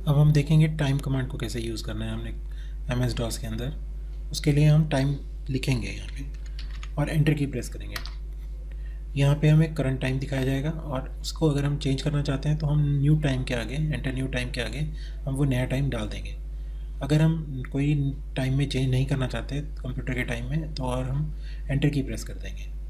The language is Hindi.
अब हम देखेंगे टाइम कमांड को कैसे यूज़ करना है हमने MS DOS के अंदर। उसके लिए हम टाइम लिखेंगे यहाँ पे और एंटर की प्रेस करेंगे। यहाँ पे हमें करंट टाइम दिखाया जाएगा और उसको अगर हम चेंज करना चाहते हैं तो हम न्यू टाइम के आगे, एंटर न्यू टाइम के आगे हम वो नया टाइम डाल देंगे। अगर हम कोई टाइम में चेंज नहीं करना चाहते कंप्यूटर के टाइम में, तो और हम एंटर की प्रेस कर देंगे।